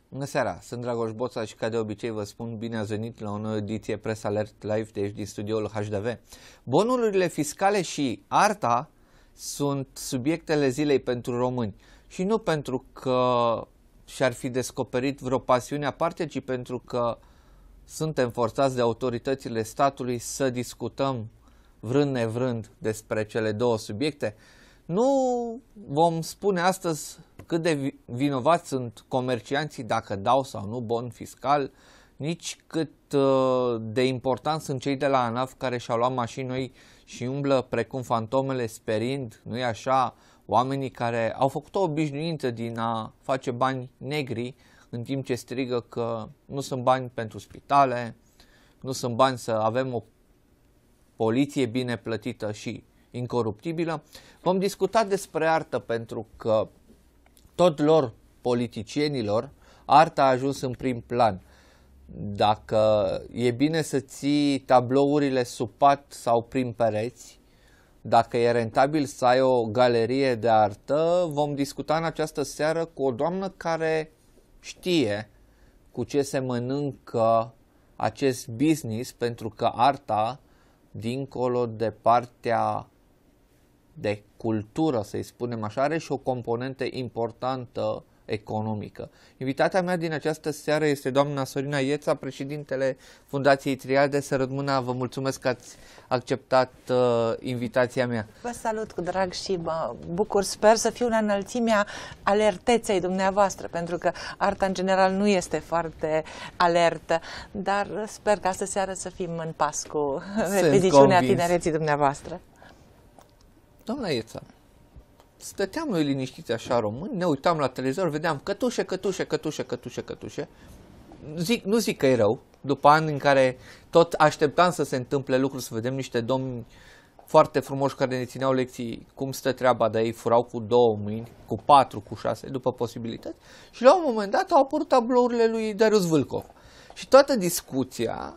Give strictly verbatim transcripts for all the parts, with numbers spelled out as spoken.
Bună seara, sunt Dragoș Boța și ca de obicei vă spun bine ați venit la o nouă ediție Press Alert Live de aici din studioul H D V. Bonurile fiscale și arta sunt subiectele zilei pentru români și nu pentru că și-ar fi descoperit vreo pasiune aparte, ci pentru că suntem forțați de autoritățile statului să discutăm vrând nevrând despre cele două subiecte. Nu vom spune astăzi cât de vinovați sunt comercianții dacă dau sau nu bon fiscal, nici cât de important sunt cei de la ANAF care și-au luat mașini noi și umblă precum fantomele sperind, nu-i așa, oamenii care au făcut o obișnuință din a face bani negri în timp ce strigă că nu sunt bani pentru spitale, nu sunt bani să avem o poliție bine plătită și incoruptibilă. Vom discuta despre artă pentru că tot lor, politicienilor, arta a ajuns în prim plan. Dacă e bine să ții tablourile sub pat sau prin pereți, dacă e rentabil să ai o galerie de artă, vom discuta în această seară cu o doamnă care știe cu ce se mănâncă acest business, pentru că arta, dincolo de partea de cultură, să-i spunem așa, are și o componentă importantă economică. Invitația mea din această seară este doamna Sorina Ieța, președintele Fundației Triade. Să rămână, vă mulțumesc că ați acceptat uh, invitația mea. Vă salut cu drag și mă bucur, sper să fiu în înălțimea alerteței dumneavoastră, pentru că arta în general nu este foarte alertă, dar sper că astă seară să fim în pas cu repetițiunea tinereții dumneavoastră. Doamna Ieța, stăteam noi liniștiți așa români, ne uitam la televizor, vedeam cătușe, cătușe, cătușe, cătușe, cătușe. Zic, nu zic că e rău, după ani în care tot așteptam să se întâmple lucruri, să vedem niște domni foarte frumoși care ne țineau lecții cum stă treaba, dar ei furau cu două mâini, cu patru, cu șase, după posibilități. Și la un moment dat au apărut tablourile lui Darius Vâlcov. Și toată discuția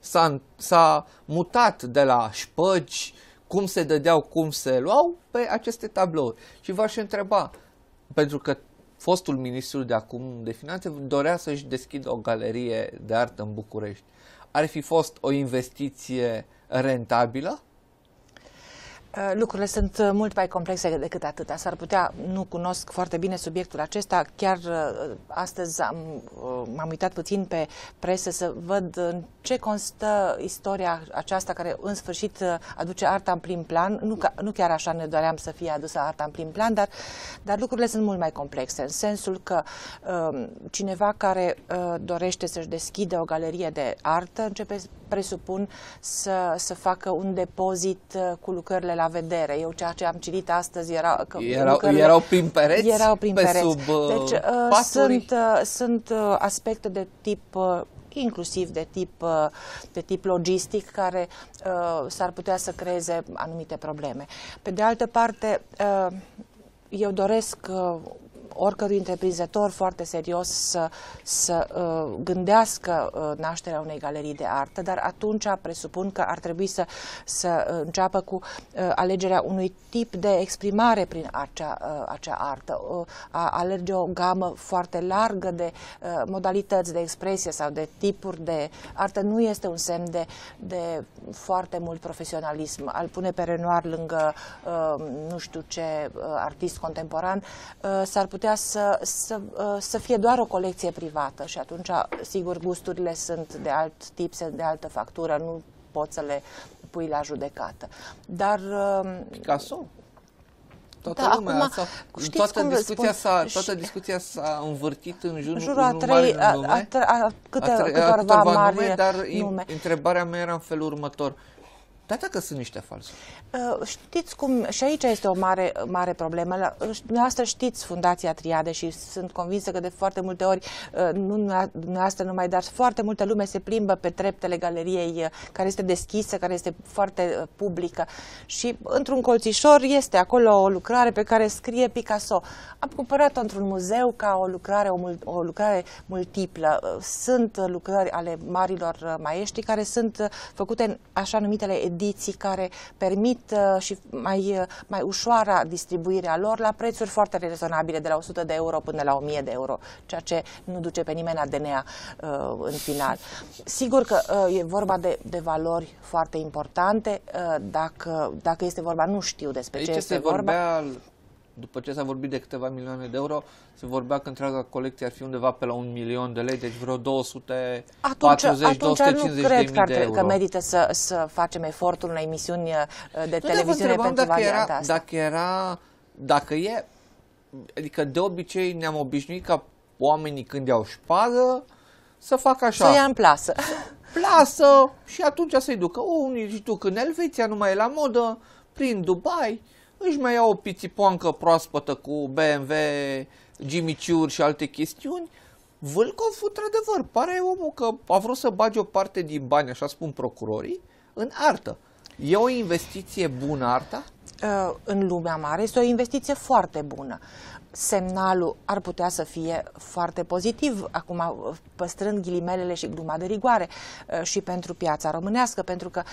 s-a mutat de la șpăgi, cum se dădeau, cum se luau, pe aceste tablouri. Și v-aș întreba, pentru că fostul ministru de acum de finanțe dorea să-și deschidă o galerie de artă în București. Ar fi fost o investiție rentabilă? Lucrurile sunt mult mai complexe decât atâta. S-ar putea, nu cunosc foarte bine subiectul acesta, chiar astăzi m-am uitat puțin pe presă să văd în ce constă istoria aceasta care în sfârșit aduce arta în prim plan. Nu, ca, nu chiar așa ne doream să fie adusă arta în prim plan, dar, dar lucrurile sunt mult mai complexe, în sensul că uh, cineva care uh, dorește să-și deschide o galerie de artă începe, presupun, să, să facă un depozit uh, cu lucrările la vedere. Eu ceea ce am citit astăzi era că erau, erau prin pereți? Erau prin pe pereți. Sub, uh, deci uh, sunt, uh, sunt uh, aspecte de tip uh, inclusiv de tip, uh, de tip logistic care uh, s-ar putea să creeze anumite probleme. Pe de altă parte, uh, eu doresc uh, oricărui întreprinzător foarte serios să, să uh, gândească uh, nașterea unei galerii de artă, dar atunci presupun că ar trebui să, să uh, înceapă cu uh, alegerea unui tip de exprimare prin acea, uh, acea artă, uh, a alerge o gamă foarte largă de uh, modalități de expresie sau de tipuri de artă. Nu este un semn de, de foarte mult profesionalism. Al pune pe Renoir lângă uh, nu știu ce uh, artist contemporan uh, s-ar putea Să, să, să fie doar o colecție privată și atunci, sigur, gusturile sunt de alt tip, sunt de altă factură, nu poți să le pui la judecată. Dar... Picasso? Toată da, lumea, acum, toată, discuția s-a, toată discuția s-a învârtit în jurul, jurul a trei, a, a, a, a, câte, a, tre, a câteva mari nume, dar nume. Întrebarea mea era în felul următor. Dar dacă sunt niște falsuri? Uh, știți cum, și aici este o mare, mare problemă. Dumneavoastră știți Fundația Triade și sunt convinsă că de foarte multe ori, uh, nu dumneavoastră numai, dar foarte multă lume se plimbă pe treptele galeriei uh, care este deschisă, care este foarte uh, publică și într-un colțișor este acolo o lucrare pe care scrie Picasso. Am cumpărat-o într-un muzeu ca o lucrare, o, mul o lucrare multiplă. Uh, sunt lucrări ale marilor uh, maestri care sunt uh, făcute în așa numitele ediții care permit uh, și mai, uh, mai ușoara distribuirea lor la prețuri foarte rezonabile, de la o sută de euro până la o mie de euro, ceea ce nu duce pe nimeni la D N A uh, în final. Sigur că uh, e vorba de, de valori foarte importante, uh, dacă, dacă este vorba, nu știu despre Aici ce este se vorbea, vorba. după ce s-a vorbit de câteva milioane de euro, se vorbea că întreaga colecție ar fi undeva pe la un milion de lei, deci vreo două sute patruzeci - două sute cincizeci de mii de euro. Că merită să, să facem efortul unei emisiuni de nu, televiziune pentru dacă varianta era, asta. Dacă era, dacă e, adică de obicei ne-am obișnuit ca oamenii când iau șpagă să facă așa. Să o ia în plasă. Plasă și atunci să-i ducă. Unii își duc în Elveția, nu mai e la modă, prin Dubai, își mai iau o pițipoancă proaspătă cu B M W, Jimmy Choo și alte chestiuni. Vâlcov, într-adevăr, pare omul că a vrut să bage o parte din bani, așa spun procurorii, în artă. E o investiție bună arta? În lumea mare este o investiție foarte bună. Semnalul ar putea să fie foarte pozitiv, acum păstrând ghilimelele și gluma de rigoare, și pentru piața românească, pentru că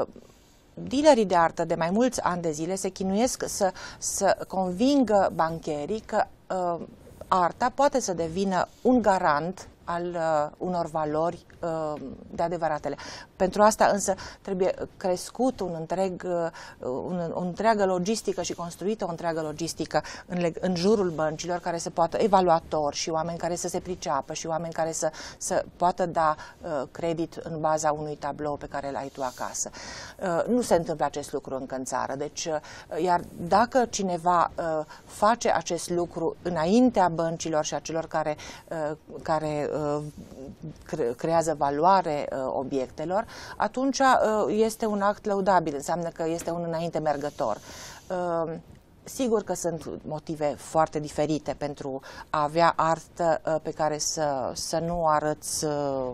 dealerii de artă de mai mulți ani de zile se chinuiesc să, să convingă bancherii că uh, arta poate să devină un garant al uh, unor valori uh, de adevăratele. Pentru asta însă trebuie crescut un întreg, uh, un, o întreagă logistică și construită o întreagă logistică în, în jurul băncilor, care să poată, evaluatori și oameni care să se priceapă și oameni care să, să poată da uh, credit în baza unui tablou pe care îl ai tu acasă. Uh, nu se întâmplă acest lucru încă în țară. Deci, uh, iar dacă cineva uh, face acest lucru înaintea băncilor și a celor care, uh, care creează valoare obiectelor, atunci este un act lăudabil, înseamnă că este un înainte mergător. Sigur că sunt motive foarte diferite pentru a avea artă pe care să, să nu o arăți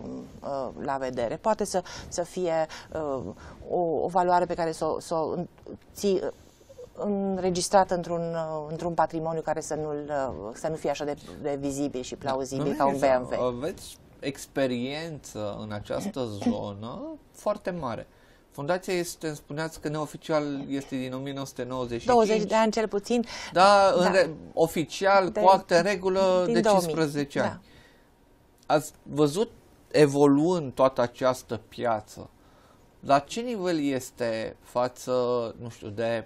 la vedere. Poate să, să fie o, o valoare pe care să, să o ții înregistrat într-un, într-un patrimoniu care să, nu să nu fie așa de, de vizibil și plauzibil ca un B M W. Aveți experiență în această zonă foarte mare. Fundația este, îmi spuneați că neoficial este din o mie nouă sute nouăzeci și cinci. douăzeci de ani cel puțin. Da, în da. Re, oficial, de, cu acte în regulă, de cincisprezece ani. Da. Ați văzut evoluând toată această piață. La ce nivel este față, nu știu, de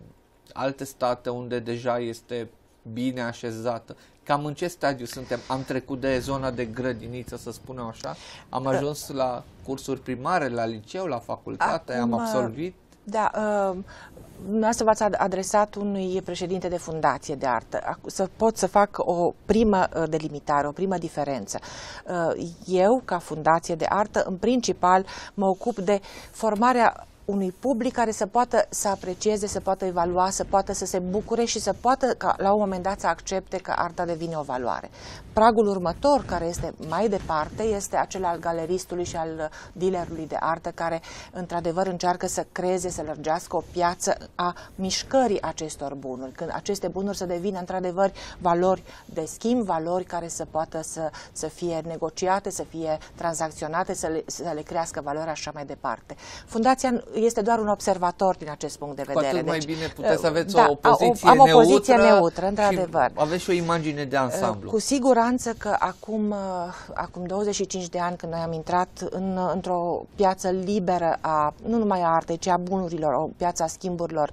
alte state unde deja este bine așezată? Cam în ce stadiu suntem? Am trecut de zona de grădiniță, să spunem așa? Am ajuns la cursuri primare, la liceu, la facultate? Acum, am absolvit? Da, uh, dumneavoastră v-ați adresat unui președinte de fundație de artă. Să pot să fac o primă delimitare, o primă diferență. Uh, eu, ca fundație de artă, în principal mă ocup de formarea unui public care să poată să aprecieze, să poată evalua, să poată să se bucure și să poată ca la un moment dat să accepte că arta devine o valoare. Pragul următor, care este mai departe, este acela al galeristului și al dealerului de artă, care într-adevăr încearcă să creeze, să lărgească o piață a mișcării acestor bunuri, când aceste bunuri să devină într-adevăr valori de schimb, valori care să poată să, să fie negociate, să fie tranzacționate, să le, să le crească valoarea așa mai departe. Fundația este doar un observator din acest punct de vedere. Cu atât mai deci, bine puteți să aveți da, o poziție am o neutră, poziție neutră, într-adevăr. Aveți și o imagine de ansamblu. Cu siguranță că acum, acum douăzeci și cinci de ani, când noi am intrat în, într-o piață liberă, a, nu numai a artei, ci a bunurilor, o piață a schimburilor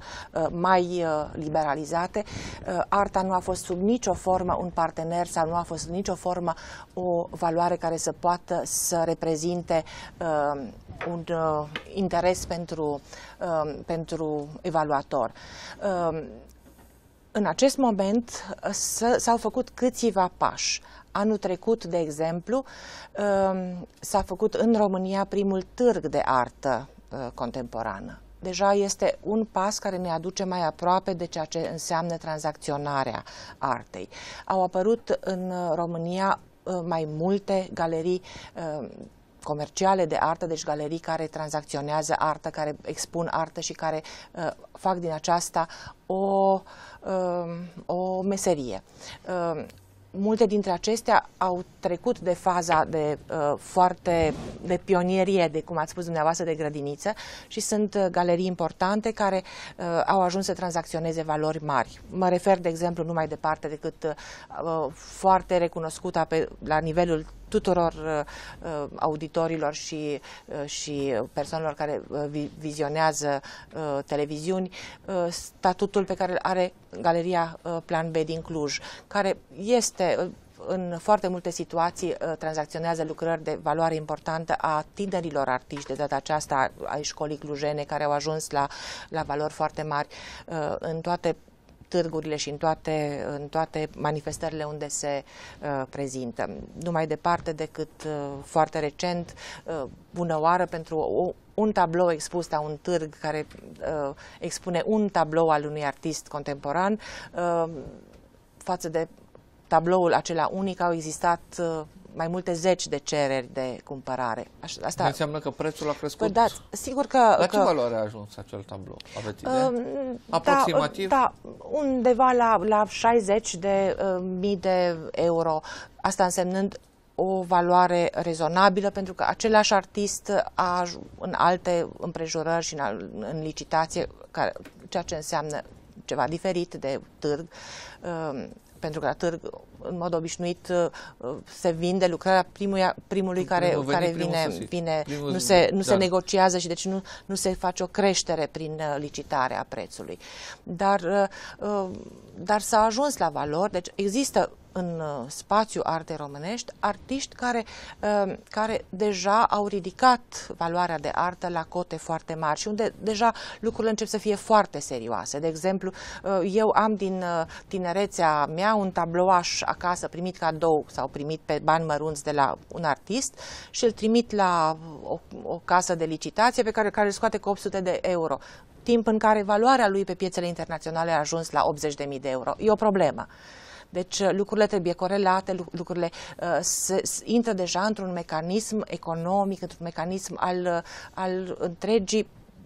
mai liberalizate, arta nu a fost sub nicio formă un partener sau nu a fost sub nicio formă o valoare care să poată să reprezinte uh, un uh, interes pentru, uh, pentru evaluator. Uh, în acest moment s-au făcut câțiva pași. Anul trecut, de exemplu, uh, s-a făcut în România primul târg de artă uh, contemporană. Deja este un pas care ne aduce mai aproape de ceea ce înseamnă tranzacționarea artei. Au apărut în România uh, mai multe galerii uh, comerciale de artă, deci galerii care tranzacționează artă, care expun artă și care uh, fac din aceasta o, uh, o meserie. Uh, multe dintre acestea au trecut de faza de uh, foarte de pionierie, de cum ați spus dumneavoastră, de grădiniță, și sunt uh, galerii importante care uh, au ajuns să tranzacționeze valori mari. Mă refer, de exemplu, nu mai departe decât uh, foarte recunoscută pe, la nivelul tuturor uh, auditorilor și, uh, și persoanelor care uh, vi vizionează uh, televiziuni, uh, statutul pe care îl are Galeria uh, Plan B din Cluj, care este uh, în foarte multe situații uh, tranzacționează lucrări de valoare importantă a tinerilor artiști, de data aceasta ai școlii clujene, care au ajuns la, la valori foarte mari uh, în toate târgurile și în toate, în toate manifestările unde se uh, prezintă. Nu mai departe decât uh, foarte recent, uh, bună oară pentru o, un tablou expus la un târg care uh, expune un tablou al unui artist contemporan, uh, față de tabloul acela unic au existat uh, mai multe zeci de cereri de cumpărare. Asta înseamnă că prețul a crescut. Păi da, sigur că... La că, ce valoare a ajuns acel tablou? Aveți idee? Uh, Aproximativ? Da, da, undeva la, la șaizeci de mii de euro. Asta însemnând o valoare rezonabilă, pentru că același artist a, în alte împrejurări și în, în licitație, care, ceea ce înseamnă ceva diferit de târg, uh, pentru că la târg, în mod obișnuit, se vinde lucrarea primuia, primului care, primul care venit, vine, primul vine primul nu, se, nu da. se negociază și deci nu, nu se face o creștere prin licitarea prețului. Dar, dar s-a ajuns la valori, deci există în spațiu arte românești artiști care, care deja au ridicat valoarea de artă la cote foarte mari și unde deja lucrurile încep să fie foarte serioase. De exemplu, eu am din tinerețea mea un tablouaș acasă primit cadou sau primit pe bani mărunți de la un artist și îl trimit la o, o casă de licitație pe care, care îl scoate cu opt sute de euro. Timp în care valoarea lui pe piețele internaționale a ajuns la optzeci de mii de euro. E o problemă. Deci lucrurile trebuie corelate, lucrurile uh, se, se intră deja într-un mecanism economic, într-un mecanism al, al întregii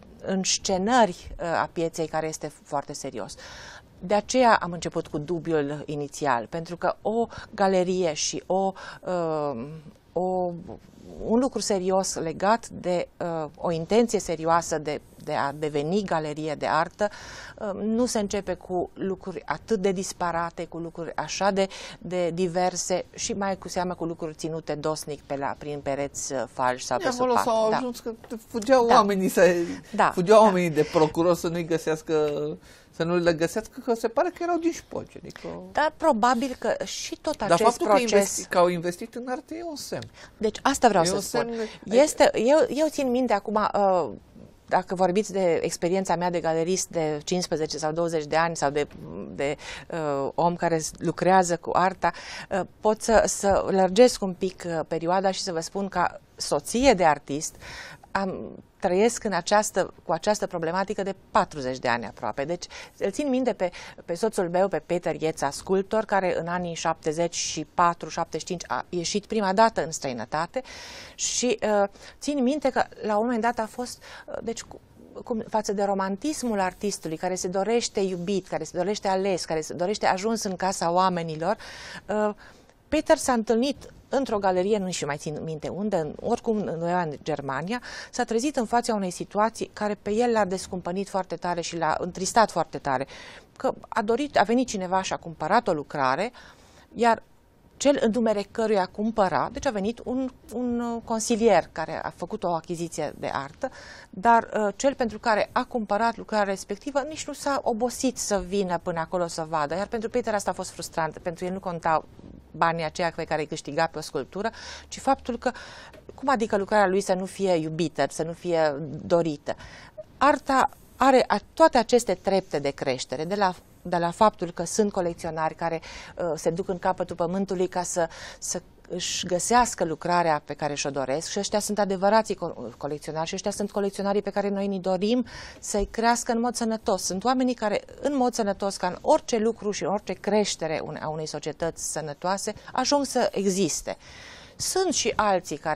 înscenări uh, a pieței, care este foarte serios. De aceea am început cu dubiul inițial, pentru că o galerie și o, uh, o, un lucru serios legat de uh, o intenție serioasă de, de a deveni galerie de artă uh, nu se începe cu lucruri atât de disparate, cu lucruri așa de, de diverse și mai cu seamă cu lucruri ținute dosnic pe la, prin pereți uh, falși sau pe acolo supat. s-au Da. ajuns că fugeau Da. oamenii, să, Da. fugeau Da. oamenii de procuror să nu-i găsească, să nu le găsească, că se pare că erau din șpoci. Adică... Dar probabil că și tot Dar acest faptul proces... că, investi, că au investit în artă e un semn. Deci asta vreau E să un spun. semn- Este, eu, eu țin minte acum, uh, dacă vorbiți de experiența mea de galerist de cincisprezece sau douăzeci de ani sau de, de uh, om care lucrează cu arta, uh, pot să, să lărgesc un pic uh, perioada și să vă spun, ca soție de artist, am, trăiesc în această, cu această problematică de patruzeci de ani aproape. Deci îl țin minte pe, pe soțul meu, pe Peter Ieța, sculptor, care în anii șaptezeci și patru șaptezeci și cinci a ieșit prima dată în străinătate și uh, țin minte că la un moment dat a fost, uh, deci cu, cum, față de romantismul artistului care se dorește iubit, care se dorește ales, care se dorește ajuns în casa oamenilor, uh, Peter s-a întâlnit într-o galerie, nu și mai țin minte unde, oricum undeva în Germania, s-a trezit în fața unei situații care pe el l-a descumpănit foarte tare și l-a întristat foarte tare. Că a dorit, a venit cineva și a cumpărat o lucrare, iar cel în numere căruia cumpăra, deci a venit un, un consilier care a făcut o achiziție de artă, dar uh, cel pentru care a cumpărat lucrarea respectivă nici nu s-a obosit să vină până acolo să vadă, iar pentru Peter asta a fost frustrant, pentru el nu contau banii aceia pe care îi câștiga pe o sculptură, ci faptul că, cum adică lucrarea lui să nu fie iubită, să nu fie dorită. Arta are toate aceste trepte de creștere, de la de la faptul că sunt colecționari care uh, se duc în capătul pământului ca să, să își găsească lucrarea pe care și-o doresc și ăștia sunt adevărații co colecționari și ăștia sunt colecționarii pe care noi ni dorim să-i crească în mod sănătos. Sunt oamenii care, în mod sănătos, ca în orice lucru și în orice creștere a unei societăți sănătoase, ajung să existe. Sunt și alții care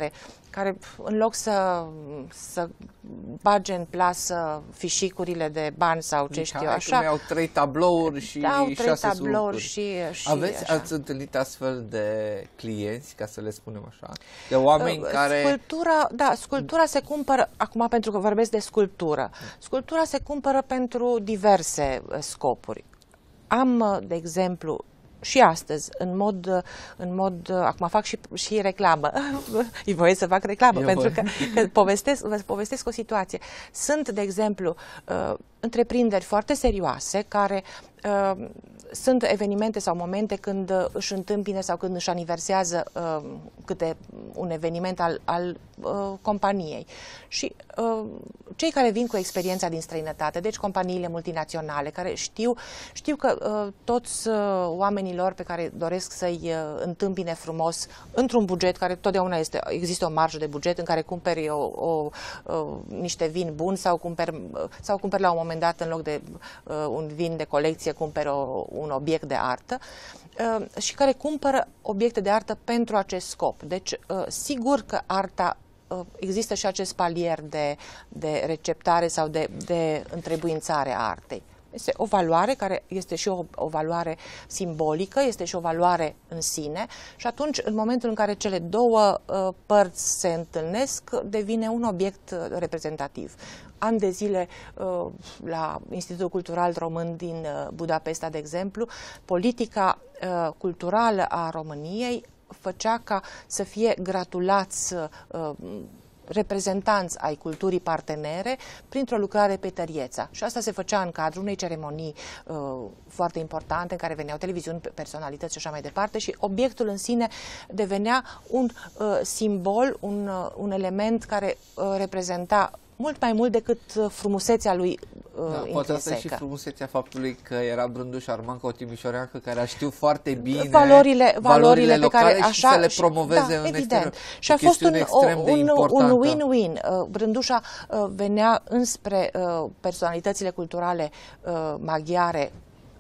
care în loc să, să bage în plasă fișicurile de bani sau ce știu eu, așa. Au trei tablouri și au trei șase tablouri surcuri. și, și Aveți, așa. ați întâlnit astfel de clienți, ca să le spunem așa, de oameni Uh, care... Sculptura, da, sculptura se cumpără, acum pentru că vorbesc de sculptură, sculptura se cumpără pentru diverse uh, scopuri. Am, uh, de exemplu, și astăzi, în mod, în mod acum fac și, și reclamă, e voie să fac reclamă, Eu pentru voi. că, că povestesc, vă povestesc o situație. Sunt, de exemplu, uh, întreprinderi foarte serioase care uh, sunt evenimente sau momente când uh, își întâmpină sau când își aniversează uh, câte un eveniment al, al uh, companiei. Și uh, cei care vin cu experiența din străinătate, deci companiile multinaționale, care știu, știu că uh, toți uh, oamenii lor pe care doresc să-i uh, întâmpine frumos, într-un buget care totdeauna este, există o marjă de buget în care cumperi o, o, o, niște vin buni sau cumperi, sau cumperi la un moment dat în loc de uh, un vin de colecție, cumperi o, un obiect de artă uh, și care cumpără obiecte de artă pentru acest scop. Deci, uh, sigur că arta există și acest palier de, de receptare sau de, de întrebuințare a artei. Este o valoare care este și o, o valoare simbolică, este și o valoare în sine și atunci, în momentul în care cele două uh, părți se întâlnesc, devine un obiect reprezentativ. Ani de zile, uh, la Institutul Cultural Român din uh, Budapesta, de exemplu, politica uh, culturală a României făcea ca să fie gratulați uh, reprezentanți ai culturii partenere printr-o lucrare pe Tărieța. Și asta se făcea în cadrul unei ceremonii uh, foarte importante, în care veneau televiziuni, personalități și așa mai departe, și obiectul în sine devenea un uh, simbol, un, uh, un element care uh, reprezenta mult mai mult decât frumusețea lui uh, Da, poate asta e și frumusețea faptului că era Brânduș Armanca, o timișoreancă care a știut foarte bine valorile, valorile pe care și așa să le promoveze da, în evident. exterior. Și a fost un, un, un win-win. Brândușa uh, venea înspre uh, personalitățile culturale uh, maghiare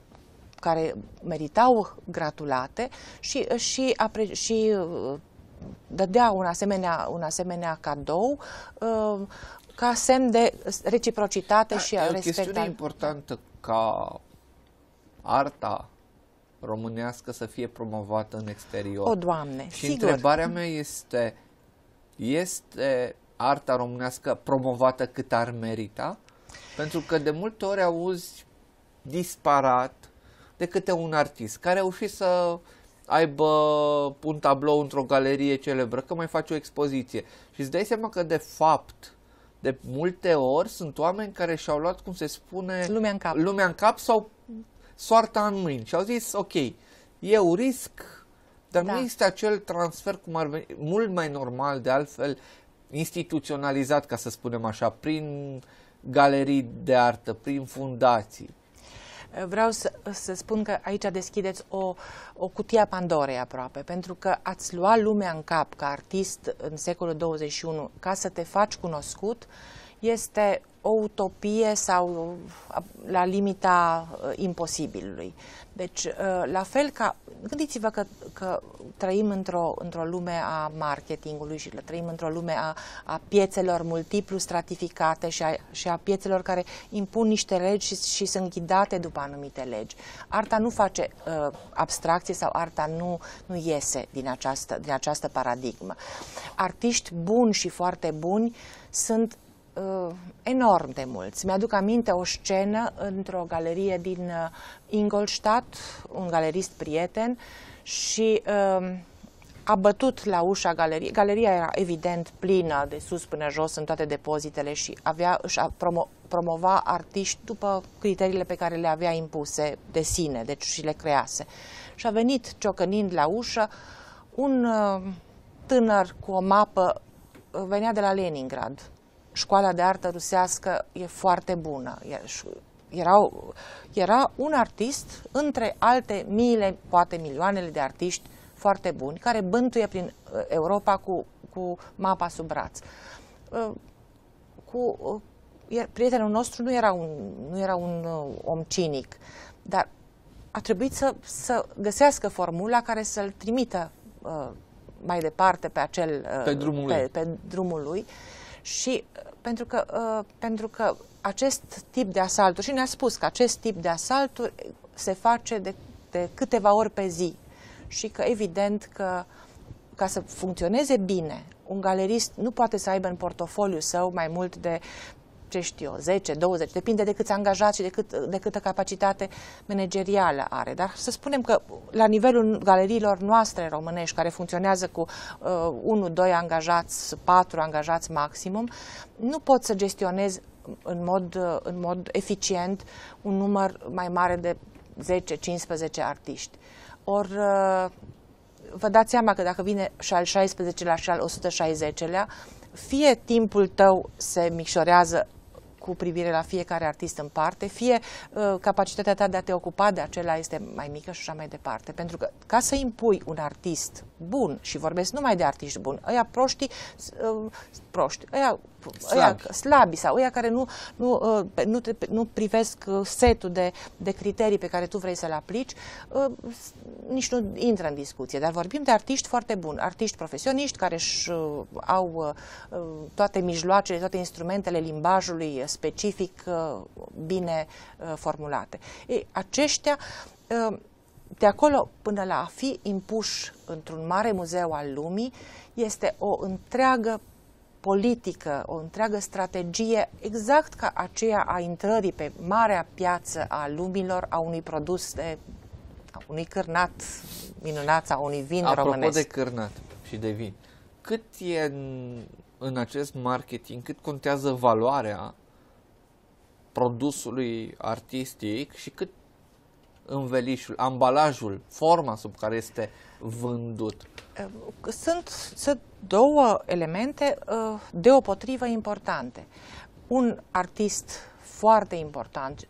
care meritau gratulate și, și, apre, și uh, dădea un asemenea, un asemenea cadou uh, ca semn de reciprocitate da, și respect. E o chestiune importantă ca arta românească să fie promovată în exterior. O, Doamne, și sigur. întrebarea mea este, este arta românească promovată cât ar merita? Pentru că de multe ori auzi disparat de câte un artist care a reușit să aibă un tablou într-o galerie celebră, că mai face o expoziție. Și îți dai seama că de fapt, de multe ori sunt oameni care și-au luat, cum se spune, lumea în cap, lumea în cap sau soarta în mâini și au zis, ok, e un risc, dar da. nu este acel transfer cum ar veni, mult mai normal, de altfel, instituționalizat, ca să spunem așa, prin galerii de artă, prin fundații. Vreau să, să spun că aici deschideți o, o cutie a Pandorei aproape, pentru că ați lua lumea în cap ca artist în secolul douăzeci și unu ca să te faci cunoscut este o utopie sau la limita uh, imposibilului. Deci, uh, la fel ca, gândiți-vă că, că trăim într-o într-o lume a marketingului și trăim într-o lume a, a piețelor multiplu stratificate și a, și a piețelor care impun niște legi și, și sunt ghidate după anumite legi. Arta nu face uh, abstracție sau arta nu, nu iese din această, din această paradigmă. Artiști buni și foarte buni sunt Uh, enorm de mulți. Mi-aduc aminte o scenă într-o galerie din uh, Ingolstadt, un galerist prieten, și uh, a bătut la ușa galeriei. Galeria era evident plină de sus până jos în toate depozitele și avea, își promo, promova artiști după criteriile pe care le avea impuse de sine, deci și le crease. Și a venit ciocănind la ușă un uh, tânăr cu o mapă, uh, venea de la Leningrad. Școala de artă rusească e foarte bună. Era, era un artist între alte miile, poate milioanele de artiști foarte buni, care bântuie prin Europa cu, cu mapa sub braț. Cu, prietenul nostru nu era un, nu era un om cinic, dar a trebuit să, să găsească formula care să-l trimită mai departe pe acel pe drumul, pe, lui. pe drumul lui. Și pentru că, uh, pentru că acest tip de asalturi, și ne-a spus că acest tip de asalturi se face de, de câteva ori pe zi și că evident că ca să funcționeze bine, un galerist nu poate să aibă în portofoliu său mai mult de, ce știu eu, zece, douăzeci, depinde de câți angajați și de, cât, de câtă capacitate managerială are. Dar să spunem că la nivelul galeriilor noastre românești, care funcționează cu uh, unu, doi angajați, patru angajați maximum, nu pot să gestionezi în mod, uh, în mod eficient un număr mai mare de zece cincisprezece artiști. Ori uh, vă dați seama că dacă vine și al șaisprezecelea și al o sută șaizecilea, fie timpul tău se micșorează cu privire la fiecare artist în parte, fie uh, capacitatea ta de a te ocupa de acela este mai mică și așa mai departe. Pentru că ca să impui un artist bun, și vorbesc numai de artiști buni, ăia proști, uh, proști, ăia, ăia slabi sau ăia care nu, nu, uh, nu, te, nu privesc setul de, de criterii pe care tu vrei să le aplici, uh, nici nu intră în discuție. Dar vorbim de artiști foarte buni, artiști profesioniști care își uh, au uh, toate mijloacele, toate instrumentele limbajului specific bine formulate. Ei, aceștia, de acolo până la a fi impuși într-un mare muzeu al lumii, este o întreagă politică, o întreagă strategie, exact ca aceea a intrării pe marea piață a lumilor a unui produs, de, a unui cârnat minunat sau unui vin Apropo românesc. de cârnat și de vin, cât e în, în acest marketing, cât contează valoarea produsului artistic și cât învelișul, ambalajul, forma sub care este vândut? Sunt, sunt două elemente deopotrivă importante. Un artist foarte important,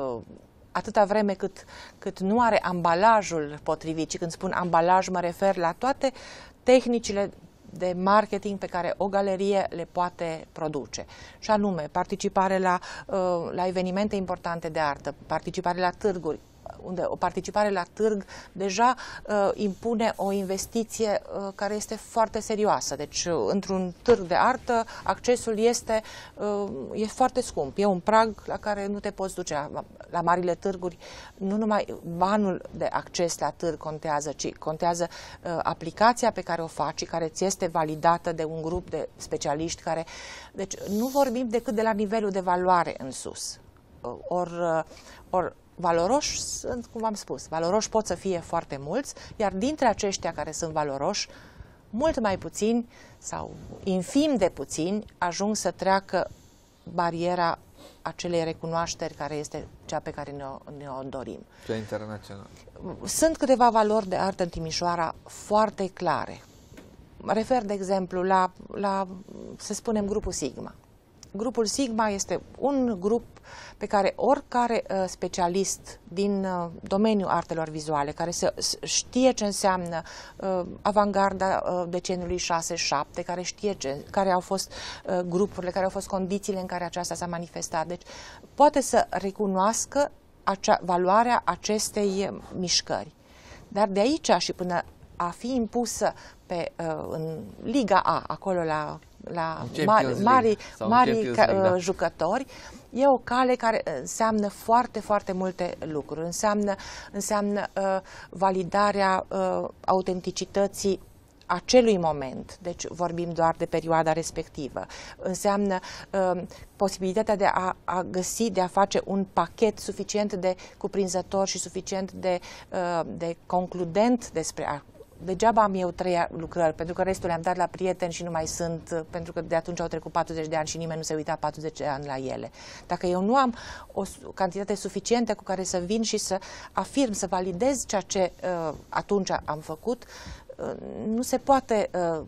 atâta vreme cât, cât nu are ambalajul potrivit, și când spun ambalaj mă refer la toate tehnicile de marketing pe care o galerie le poate produce. Și anume, participare la, la evenimente importante de artă, participare la târguri, unde o participare la târg deja uh, impune o investiție uh, care este foarte serioasă. Deci, uh, într-un târg de artă, accesul este uh, e foarte scump. E un prag la care nu te poți duce. La, la marile târguri, nu numai banul de acces la târg contează, ci contează uh, aplicația pe care o faci, care ți este validată de un grup de specialiști care... Deci, nu vorbim decât de la nivelul de valoare în sus. Uh, Ori... Uh, or, valoroși sunt, cum v-am spus, valoroși pot să fie foarte mulți, iar dintre aceștia care sunt valoroși, mult mai puțini sau infim de puțini ajung să treacă bariera acelei recunoașteri care este cea pe care ne-o, ne-o dorim. Cea internațională. Sunt câteva valori de artă în Timișoara foarte clare. Mă refer, de exemplu, la, la, să spunem, grupul Sigma. Grupul Sigma este un grup pe care oricare uh, specialist din uh, domeniul artelor vizuale, care să știe ce înseamnă uh, avangarda uh, deceniului șase șapte, care știe ce, care au fost uh, grupurile, care au fost condițiile în care aceasta s-a manifestat. Deci poate să recunoască acea, valoarea acestei mișcări. Dar de aici și până a fi impusă pe, uh, în Liga A, acolo la la mari, mari, mari da. jucători, e o cale care înseamnă foarte, foarte multe lucruri. Înseamnă, înseamnă uh, validarea uh, autenticității acelui moment, deci vorbim doar de perioada respectivă. Înseamnă uh, posibilitatea de a, a găsi, de a face un pachet suficient de cuprinzător și suficient de, uh, de concludent despre a degeaba am eu trei lucrări, pentru că restul le-am dat la prieteni și nu mai sunt, pentru că de atunci au trecut patruzeci de ani și nimeni nu se uita patruzeci de ani la ele. Dacă eu nu am o cantitate suficientă cu care să vin și să afirm, să validez ceea ce uh, atunci am făcut, uh, nu se poate uh,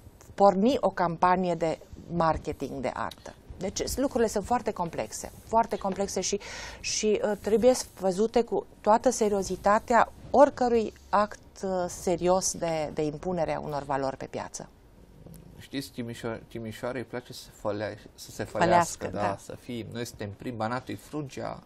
porni o campanie de marketing de artă. Deci lucrurile sunt foarte complexe, foarte complexe și, și uh, trebuie văzute cu toată seriozitatea oricărui act uh, serios de, de impunere a unor valori pe piață. Știți, Timișoara, Timișoara îi place să, fălea, să se fălească, fălească, da, da. Să fie. Noi suntem prim, Banatul, Fruncea.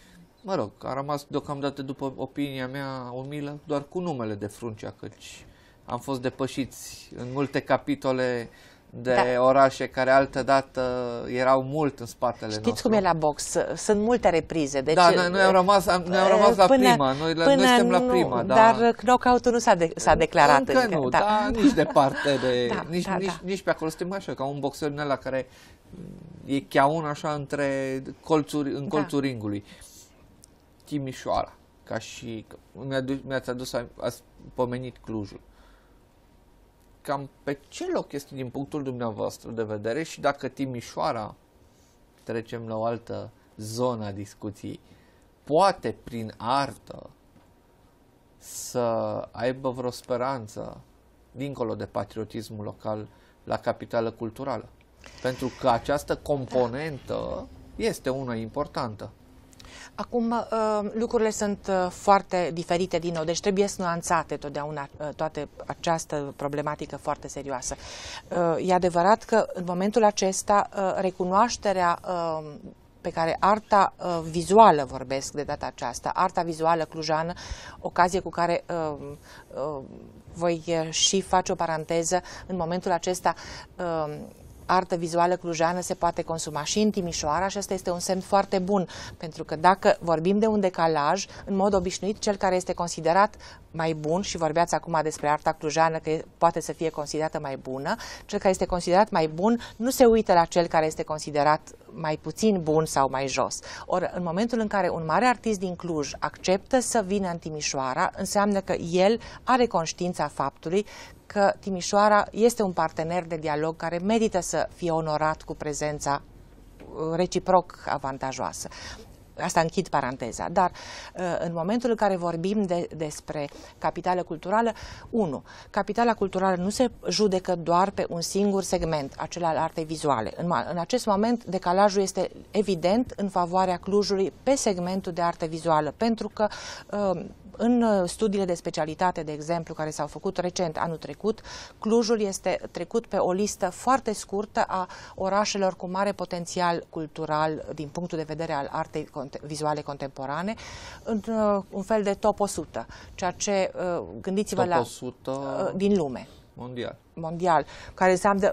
Mă rog, a rămas deocamdată, după opinia mea umilă, doar cu numele de Fruncea, căci am fost depășiți în multe capitole de Da. orașe care altădată erau mult în spatele Știți nostru. cum e la box? Sunt multe reprize. Deci, Da, noi, noi am rămas, am, noi am rămas la până, prima, noi, până noi suntem la nu, prima. Da. Dar knockout-ul nu s-a, de, s-a declarat încă. încă. nu, da. da, nici departe de... Da, nici, da, nici, da. nici pe acolo suntem așa, ca un boxer din ăla care e cheaun așa între colțuri, în colțul Da. ringului. Timișoara, ca și... Mi-a, mi-ați adus, ați pomenit Clujul. Cam pe ce loc este din punctul dumneavoastră de vedere și dacă Timișoara, trecem la o altă zonă a discuției, poate prin artă să aibă vreo speranță dincolo de patriotismul local la capitală culturală? Pentru că această componentă este una importantă. Acum uh, lucrurile sunt uh, foarte diferite din nou, deci trebuie nuanțate totdeauna uh, toate această problematică foarte serioasă. Uh, e adevărat că în momentul acesta uh, recunoașterea uh, pe care arta uh, vizuală, vorbesc de data aceasta, arta vizuală clujană, ocazie cu care uh, uh, voi uh, și face o paranteză, în momentul acesta uh, artă vizuală clujană se poate consuma și în Timișoara și asta este un semn foarte bun, pentru că dacă vorbim de un decalaj, în mod obișnuit, cel care este considerat mai bun, și vorbeați acum despre arta clujană că poate să fie considerată mai bună, cel care este considerat mai bun nu se uită la cel care este considerat mai puțin bun sau mai jos. Ori în momentul în care un mare artist din Cluj acceptă să vină în Timișoara, înseamnă că el are conștiința faptului că Timișoara este un partener de dialog care merită să fie onorat cu prezența reciproc avantajoasă. Asta închid paranteza. Dar în momentul în care vorbim de, despre capitală culturală, unu, capitala culturală nu se judecă doar pe un singur segment, acela al artei vizuale. În, în acest moment, decalajul este evident în favoarea Clujului pe segmentul de artă vizuală, pentru că în studiile de specialitate, de exemplu, care s-au făcut recent, anul trecut, Clujul este trecut pe o listă foarte scurtă a orașelor cu mare potențial cultural din punctul de vedere al artei vizuale contemporane, în un fel de top o sută, ceea ce, gândiți-vă la... top o sută din lume. Mondial. Mondial, care înseamnă...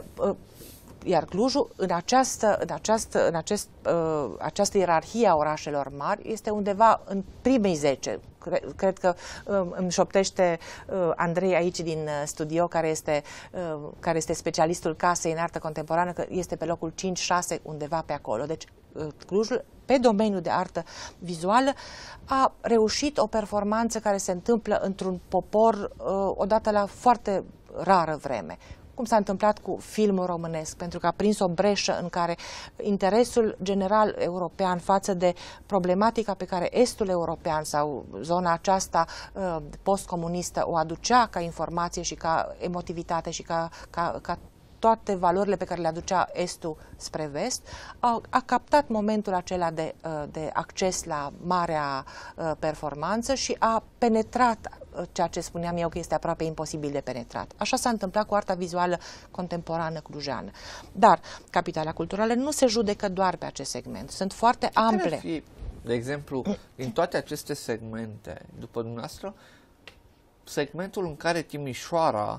Iar Clujul, în această, în această, în acest, uh, această ierarhie a orașelor mari, este undeva în primei zece. Cred, cred că uh, îmi șoptește uh, Andrei aici din uh, studio, care este, uh, care este specialistul casei în artă contemporană, că este pe locul cinci șase, undeva pe acolo. Deci uh, Clujul, pe domeniul de artă vizuală, a reușit o performanță care se întâmplă într-un popor uh, odată la foarte rară vreme. Cum s-a întâmplat cu filmul românesc, pentru că a prins o breșă în care interesul general european față de problematica pe care estul european sau zona aceasta uh, postcomunistă o aducea ca informație și ca emotivitate și ca, ca, ca toate valorile pe care le aducea estul spre vest, a, a captat momentul acela de, de acces la marea performanță și a penetrat ceea ce spuneam eu că este aproape imposibil de penetrat. Așa s-a întâmplat cu arta vizuală contemporană clujeană. Dar capitala culturală nu se judecă doar pe acest segment. Sunt foarte ample. Fi, de exemplu, din toate aceste segmente, după dumneavoastră, segmentul în care Timișoara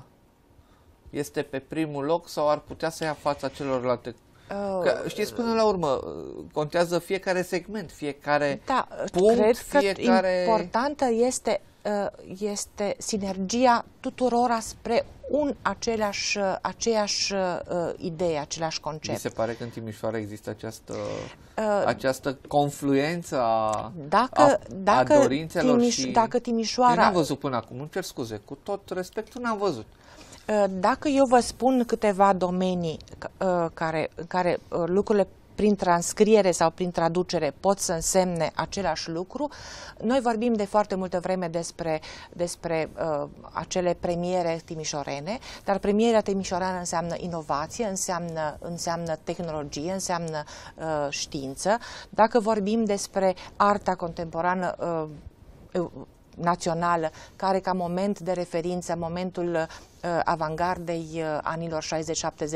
este pe primul loc sau ar putea să ia fața celorlalte? Că, știți, până la urmă, contează fiecare segment, fiecare da, punct, cred fiecare... că importantă este, este sinergia tuturora spre un aceleași, aceeași idee, același concept. Mi se pare că în Timișoara există această, uh, această confluență a, dacă, a, dacă a dorințelor Timiș, și... Dacă Timișoara... Eu n-am văzut până acum, îmi cer scuze, cu tot respectul n-am văzut. Dacă eu vă spun câteva domenii în care, care lucrurile prin transcriere sau prin traducere pot să însemne același lucru, noi vorbim de foarte multă vreme despre, despre uh, acele premiere timișorene, dar premierea timișoreană înseamnă inovație, înseamnă, înseamnă tehnologie, înseamnă uh, știință. Dacă vorbim despre arta contemporană uh, națională, care ca moment de referință, momentul uh, avangardei uh, anilor șaizeci șaptezeci,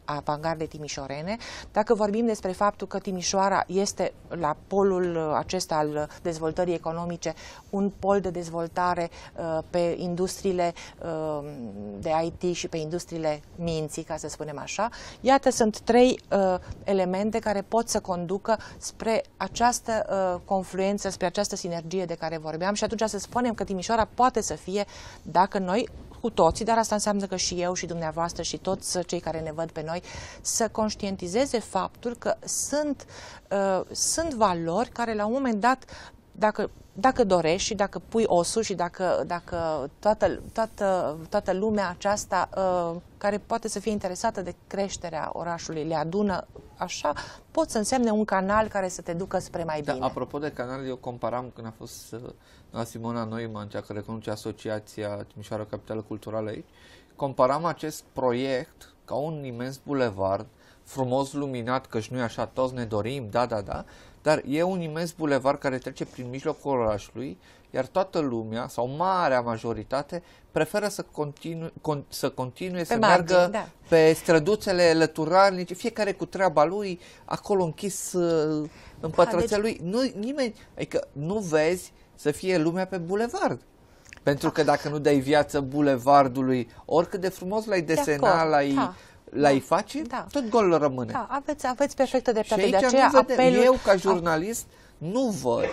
avangarde timișorene, dacă vorbim despre faptul că Timișoara este la polul acesta al dezvoltării economice, un pol de dezvoltare uh, pe industriile uh, de I T și pe industriile minții, ca să spunem așa, iată, sunt trei uh, elemente care pot să conducă spre această uh, confluență, spre această sinergie de care vorbeam și atunci să spunem că Timișoara poate să fie, dacă noi cu toții, dar asta înseamnă că și eu și dumneavoastră și toți cei care ne văd pe noi să conștientizeze faptul că sunt, uh, sunt valori care la un moment dat, dacă, dacă dorești și dacă pui osul și dacă, dacă toată, toată, toată lumea aceasta uh, care poate să fie interesată de creșterea orașului le adună așa, pot să însemne un canal care să te ducă spre mai bine. Da, apropo de canal, eu comparam când a fost uh, la Simona Neumann, cea care conduce Asociația Timișoara Capitală Culturală aici, comparam acest proiect ca un imens bulevard, frumos luminat, căci nu e așa, toți ne dorim, da, da, da, dar e un imens bulevard care trece prin mijlocul orașului, iar toată lumea, sau marea majoritate, preferă să continue, con, să continue pe să margine, meargă da. pe străduțele lăturalnice, fiecare cu treaba lui, acolo închis uh, în pătrățel da, deci... lui. Nu, nimeni, adică nu vezi să fie lumea pe bulevard. Pentru că dacă nu dai viață bulevardului, oricât de frumos l-ai desena, l-ai... Da. l-ai da, face, da. tot gol rămâne. Da, aveți, aveți perfectă dreptate. De aceea apelul... Eu, ca jurnalist, nu văd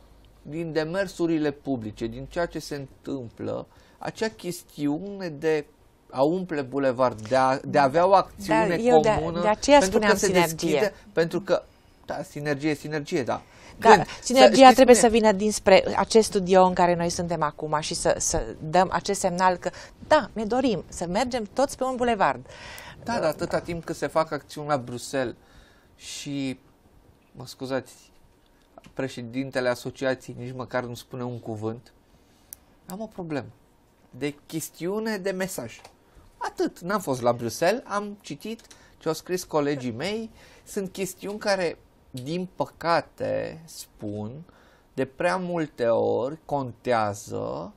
din demersurile publice, din ceea ce se întâmplă, acea chestiune de a umple bulevard, de a, de a avea o acțiune comună, de, de aceea pentru că se sinergie. deschide, pentru că, da, sinergie, sinergie, da. Da, Când, sinergia să, trebuie să vină dinspre acest studio în care noi suntem acum și să, să dăm acest semnal că, da, ne dorim să mergem toți pe un bulevard. Da, dar atâta timp cât se fac acțiuni la Bruxelles și, mă scuzați, președintele asociației nici măcar nu spune un cuvânt, am o problemă. De chestiune de mesaj. Atât. N-am fost la Bruxelles, am citit ce au scris colegii mei. Sunt chestiuni care, din păcate, spun, de prea multe ori contează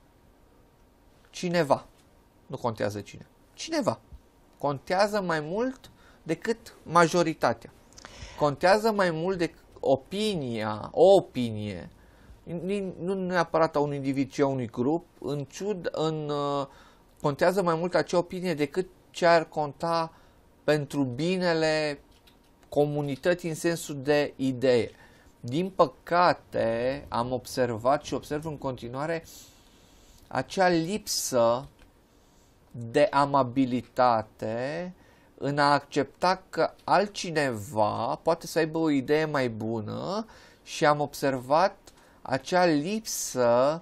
cineva. Nu contează cine. Cineva. Contează mai mult decât majoritatea. Contează mai mult decât opinia, o opinie, nu neapărat a unui individ, ci a unui grup, în ciud, în, uh, contează mai mult acea opinie decât ce ar conta pentru binele comunității în sensul de idee. Din păcate, am observat și observ în continuare acea lipsă de amabilitate în a accepta că altcineva poate să aibă o idee mai bună și am observat acea lipsă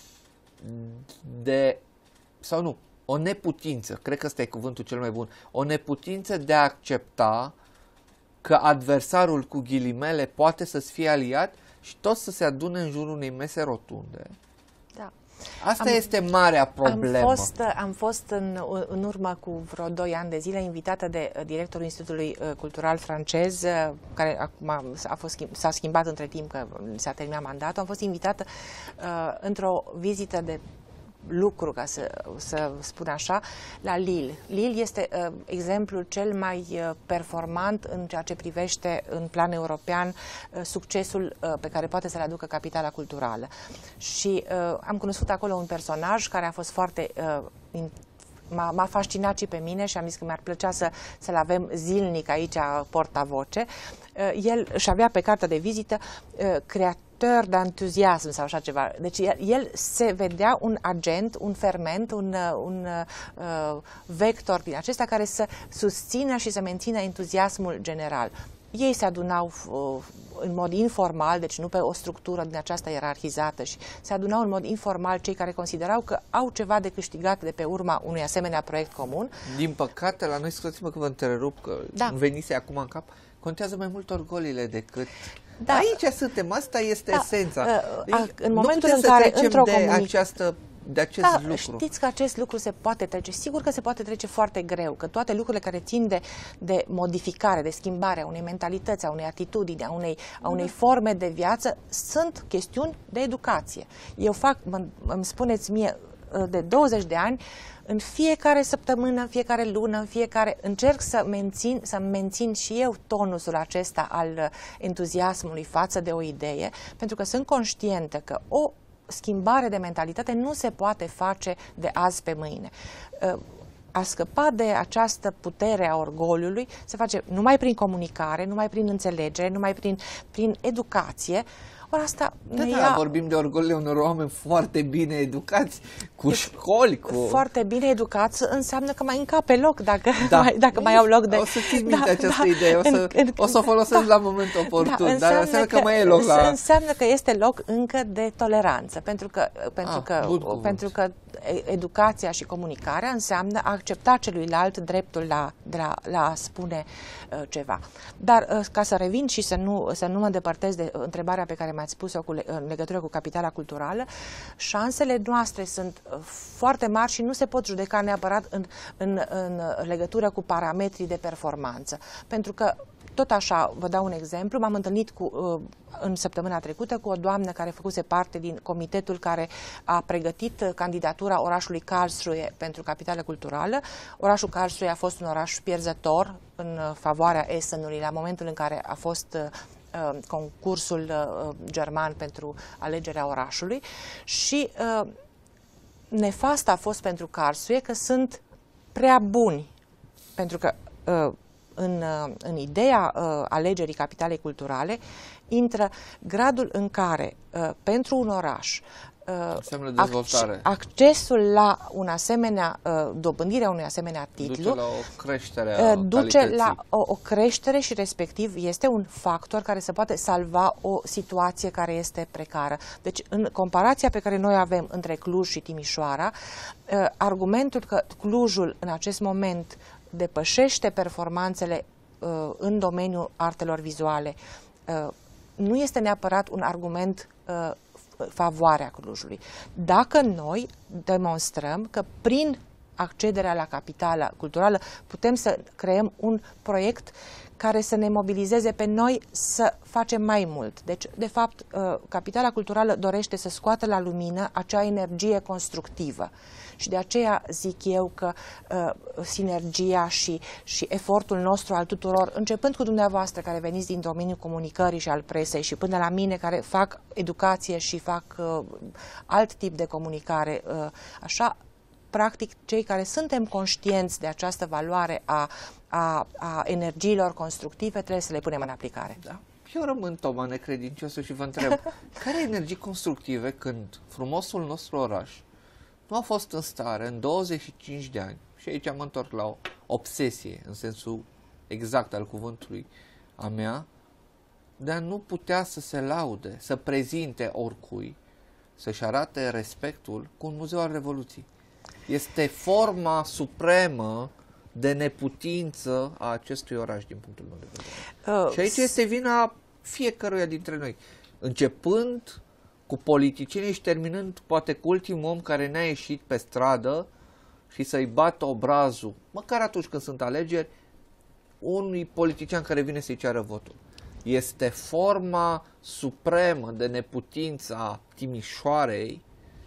de, sau nu, o neputință, cred că ăsta e cuvântul cel mai bun, o neputință de a accepta că adversarul cu ghilimele poate să-ți fie aliat și tot să se adune în jurul unei mese rotunde. Da. Asta am, este marea problemă. Am fost, am fost în, în urmă cu vreo doi ani de zile invitată de directorul Institutului Cultural francez, care acum a fost, s-a schimbat între timp că s-a terminat mandatul. Am fost invitată uh, într-o vizită de lucru, ca să, să spun așa, la Lille. Lille este uh, exemplul cel mai uh, performant în ceea ce privește în plan european uh, succesul uh, pe care poate să-l aducă capitala culturală. Și uh, am cunoscut acolo un personaj care a fost foarte uh, m-a fascinat și pe mine și am zis că mi-ar plăcea să, să-l avem zilnic aici, portavoce. Uh, el își avea pe cartea de vizită uh, creativ de entuziasm sau așa ceva. Deci el, el se vedea un agent, un ferment, un, un uh, vector din acesta care să susțină și să mențină entuziasmul general. Ei se adunau uh, în mod informal, deci nu pe o structură din aceasta ierarhizată, și se adunau în mod informal cei care considerau că au ceva de câștigat de pe urma unui asemenea proiect comun. Din păcate, la noi, scuzați-mă că vă întrerup, că da. îmi venise acum în cap, contează mai mult orgolile decât... Da. Aici suntem, asta este da. esența. A, în momentul în care într-o de această de acest da, lucru. Știți că acest lucru se poate trece, sigur că se poate trece foarte greu, că toate lucrurile care țin de, de modificare, de schimbare a unei mentalități, a unei atitudini, a unei, a unei forme de viață, sunt chestiuni de educație. Eu fac, mă, îmi spuneți mie, de douăzeci de ani, în fiecare săptămână, în fiecare lună, în fiecare... încerc să mențin, să mențin și eu tonusul acesta al entuziasmului față de o idee, pentru că sunt conștientă că o schimbare de mentalitate nu se poate face de azi pe mâine. A scăpa de această putere a orgoliului se face numai prin comunicare, numai prin înțelegere, numai prin, prin educație. Ori asta da, ne da, ia... vorbim de orgoliul unor oameni foarte bine educați, cu școli, cu... Foarte bine educați înseamnă că mai încap pe loc, dacă, da. mai, dacă mai au loc de... O să țiți minte da, această da, idee, o să, în, o să o folosesc da, la momentul oportun, da, dar înseamnă că, că mai e loc la... Înseamnă că este loc încă de toleranță, pentru că, pentru ah, că, pentru că educația și comunicarea înseamnă a accepta celuilalt dreptul la, la, la a spune uh, ceva. Dar uh, ca să revin și să nu, să nu mă îndepărtez de întrebarea pe care mi-ați spus-o cu, în legătură cu capitala culturală, șansele noastre sunt uh, foarte mari și nu se pot judeca neapărat în, în, în legătură cu parametrii de performanță. Pentru că tot așa, vă dau un exemplu, m-am întâlnit cu, în săptămâna trecută cu o doamnă care făcuse parte din comitetul care a pregătit candidatura orașului Karlsruhe pentru capitală culturală. Orașul Karlsruhe a fost un oraș pierzător în favoarea Essenului la momentul în care a fost uh, concursul uh, german pentru alegerea orașului și uh, nefast a fost pentru Karlsruhe că sunt prea buni, pentru că uh, În, în ideea uh, alegerii capitalei culturale intră gradul în care uh, pentru un oraș uh, dezvoltare. accesul la un asemenea, uh, dobândirea unui asemenea titlu duce la o creștere a uh, duce la o, o creștere și respectiv este un factor care să poate salva o situație care este precară. Deci în comparația pe care noi avem între Cluj și Timișoara, uh, argumentul că Clujul în acest moment depășește performanțele uh, în domeniul artelor vizuale, uh, nu este neapărat un argument uh, favoarea Clujului. Dacă noi demonstrăm că prin accederea la capitala culturală putem să creăm un proiect care să ne mobilizeze pe noi să facem mai mult. Deci, de fapt, uh, capitala culturală dorește să scoată la lumină acea energie constructivă. Și de aceea zic eu că uh, sinergia și, și efortul nostru al tuturor, începând cu dumneavoastră care veniți din domeniul comunicării și al presei și până la mine care fac educație și fac uh, alt tip de comunicare, uh, așa, practic, cei care suntem conștienți de această valoare a, a, a energiilor constructive trebuie să le punem în aplicare. Da. Eu rămân, Toma, necredinciosul și vă întreb, care energii constructive când frumosul nostru oraș nu a fost în stare în douăzeci și cinci de ani, și aici mă întorc la o obsesie, în sensul exact al cuvântului a mea, de a nu putea să se laude, să prezinte oricui, să-și arate respectul cu un muzeu al Revoluției. Este forma supremă de neputință a acestui oraș, din punctul meu de vedere. Uh, și aici este vina fiecăruia dintre noi, începând cu politicienii și terminând poate cu ultimul om care n-a ieșit pe stradă și să-i bată obrazul, măcar atunci când sunt alegeri, unui politician care vine să-i ceară votul. Este forma supremă de neputință a Timișoarei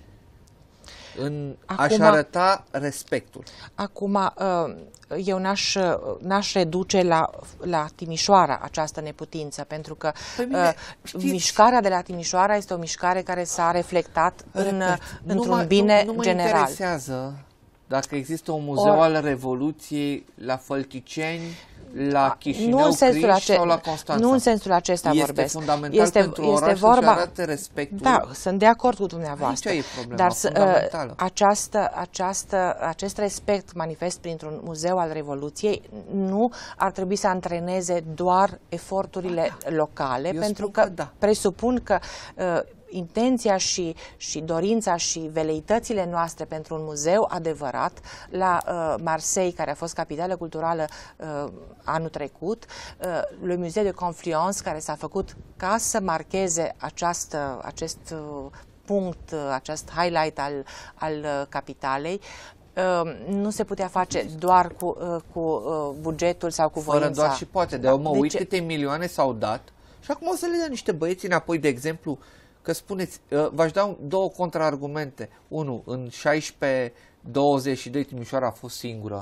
în a-și arăta respectul. Acum, eu n-aș, n-aș reduce la, la Timișoara această neputință, pentru că păi bine, mișcarea de la Timișoara este o mișcare care s-a reflectat în, într-un bine nu, nu general. Nu mă interesează dacă există un muzeu Or, al Revoluției la Fălticeni, la Chișinău, nu Criș ace- sau la Constanța. Nu în sensul acesta este vorbesc. Fundamental este pentru este oraș vorba. Să-și arate respectul. Da, sunt de acord cu dumneavoastră. Aici e problema dar fundamentală. Această, această, acest respect manifest printr-un muzeu al Revoluției nu ar trebui să antreneze doar eforturile da. locale, Eu pentru că, că da. presupun că uh, intenția și, și dorința și veleitățile noastre pentru un muzeu adevărat la uh, Marseille, care a fost capitală culturală uh, anul trecut, uh, le Musée de Confluence, care s-a făcut ca să marcheze această, acest uh, punct, uh, acest highlight al, al uh, capitalei, Uh, nu se putea face doar cu, uh, cu uh, bugetul sau cu voința. Fără doar și poate, de eu mă de uit ce? câte milioane s-au dat și acum o să le dea niște băieți înapoi, de exemplu, că spuneți, v-aș da două contraargumente. Unu, în șaisprezece douăzeci și doi Timișoara a fost singură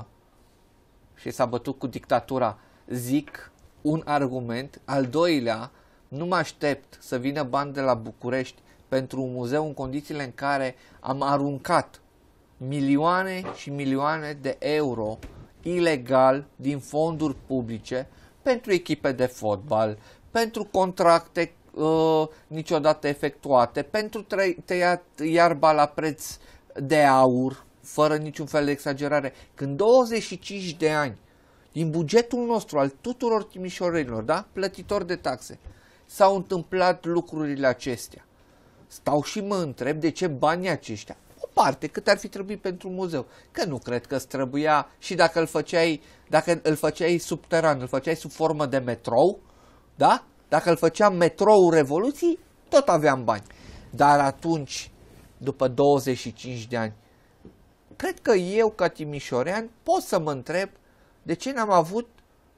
și s-a bătut cu dictatura. Zic un argument. Al doilea, nu mă aștept să vină bani de la București pentru un muzeu în condițiile în care am aruncat milioane și milioane de euro ilegal din fonduri publice pentru echipe de fotbal, pentru contracte uh, niciodată efectuate, pentru tăiat iarba la preț de aur, fără niciun fel de exagerare. Când douăzeci și cinci de ani din bugetul nostru, al tuturor timișorenilor, da? Plătitori de taxe, s-au întâmplat lucrurile acestea. Stau și mă întreb de ce banii aceștia, o parte, cât ar fi trebuit pentru muzeu. Că nu cred că îți trebuia, și dacă îl făceai, dacă îl făceai subteran, îl făceai sub formă de metrou, da? Dacă îl făceam metroul Revoluției, tot aveam bani. Dar atunci, după douăzeci și cinci de ani, cred că eu, ca timișorean, pot să mă întreb de ce n-am avut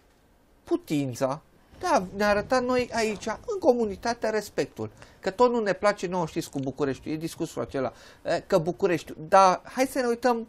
putința. Da, ne-a arătat noi aici, în comunitate, respectul. Că tot nu ne place nouă, știți, cu Bucureștiul, e discursul acela, că Bucureștiul. Dar hai să ne uităm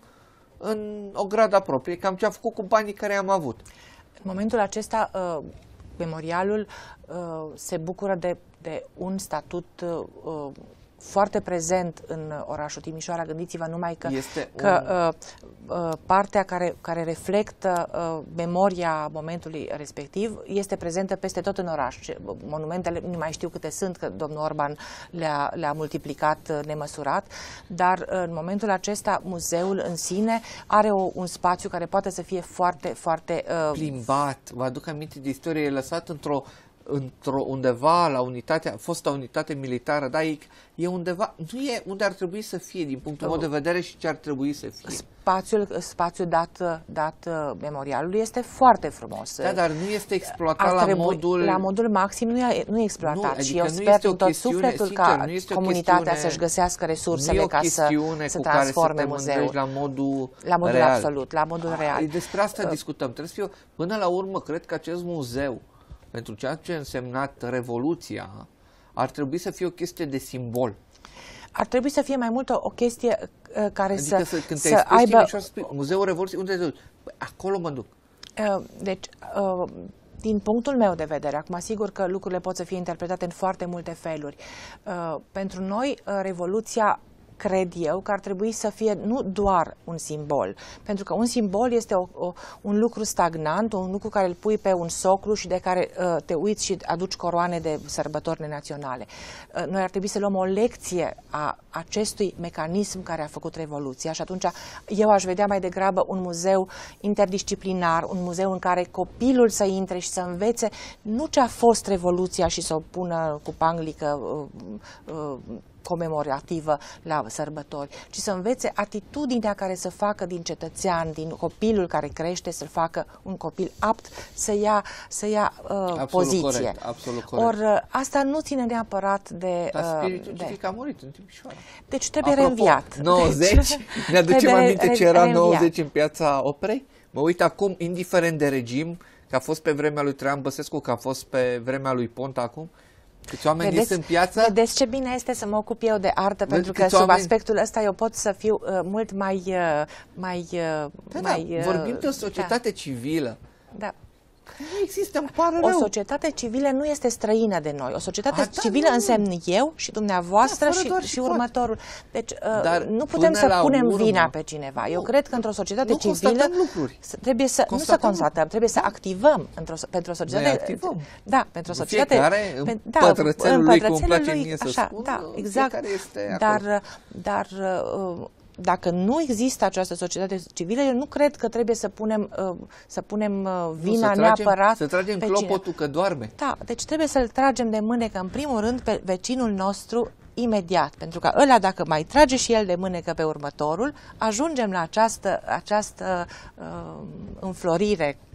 în o gradă proprie, cam ce am făcut cu banii care am avut. În momentul acesta, uh, memorialul uh, se bucură de, de un statut uh, foarte prezent în orașul Timișoara. Gândiți-vă numai că, că un... uh, uh, partea care, care reflectă uh, memoria momentului respectiv este prezentă peste tot în oraș. Monumentele, nu mai știu câte sunt, că domnul Orban le-a le-a multiplicat uh, nemăsurat, dar uh, în momentul acesta muzeul în sine are o, un spațiu care poate să fie foarte, foarte... Uh, plimbat. Vă aduc aminte de istorie, e lăsat într-o într-o undeva la unitatea, fosta unitate militară, da, e, e undeva, nu e unde ar trebui să fie din punctul meu de vedere și ce ar trebui să fie. Spațiul, spațiul dat, dat memorialului este foarte frumos. Da, dar nu este exploatat la trebui, modul... La modul maxim nu e, nu e exploatat, nu, adică și eu sper din tot sufletul sincer, ca comunitatea să-și găsească resursele ca să, să transforme muzeul. La modul La modul real. absolut, la modul real. Despre asta uh, discutăm. Trebuie să fie, până la urmă, cred că acest muzeu, pentru ceea ce a însemnat Revoluția, ar trebui să fie o chestie de simbol. Ar trebui să fie mai mult o, o chestie uh, care adică să, să, când să aibă... Timișoara, spui, Muzeul Revoluției, unde te duci? Păi, acolo mă duc. Uh, deci, uh, din punctul meu de vedere, acum sigur că lucrurile pot să fie interpretate în foarte multe feluri. Uh, pentru noi, uh, Revoluția, cred eu că ar trebui să fie nu doar un simbol, pentru că un simbol este o, o, un lucru stagnant, un lucru care îl pui pe un soclu și de care uh, te uiți și aduci coroane de sărbători nenaționale. Uh, noi ar trebui să luăm o lecție a acestui mecanism care a făcut Revoluția și atunci eu aș vedea mai degrabă un muzeu interdisciplinar, un muzeu în care copilul să intre și să învețe nu ce a fost Revoluția și să o pună cu panglică uh, uh, comemorativă la sărbători, ci să învețe atitudinea care să facă din cetățean, din copilul care crește, să-l facă un copil apt să ia, să ia uh, absolut poziție. Corect, absolut corect. Or, uh, asta nu ține neapărat de... Dar spiritul uh, civic a murit în Timișoara. Deci trebuie Apropo, reînviat. nouăzeci, deci, ne aducem aminte ce era reînviat. nouăzeci în Piața Oprei? Mă uit acum, indiferent de regim, că a fost pe vremea lui Traian Băsescu, că a fost pe vremea lui Ponta acum, câți oameni ies în piață? Vedeți ce bine este să mă ocup eu de artă, Vedeți pentru că sub oameni... aspectul ăsta eu pot să fiu uh, mult mai... Uh, mai, uh, da, mai da, uh, vorbim de o societate da. civilă. Da. Nu există, îmi pare O rău. societate civilă nu este străină de noi. O societate A, da, civilă nu, înseamnă eu și dumneavoastră da, și, și, și următorul. Deci Dar nu putem să punem urmă, vina pe cineva. Eu cred că într-o societate nu civilă trebuie să constatăm nu să constatăm, trebuie să activăm într-o, pentru o societate. Noi activăm. Da, pentru o societate. Fiecare în pe, da, pătrățelul lui, cum îmi place lui, mie să așa, spun, da, exact. este dar dar uh, dacă nu există această societate civilă, eu nu cred că trebuie să punem, uh, să punem uh, vina nu, să neapărat tragem, Să tragem pe clopotul cine. că doarme. Da, deci trebuie să-l tragem de mânecă, în primul rând, pe vecinul nostru imediat, pentru că ăla, dacă mai trage și el de mânecă pe următorul, ajungem la această, această uh, înflorire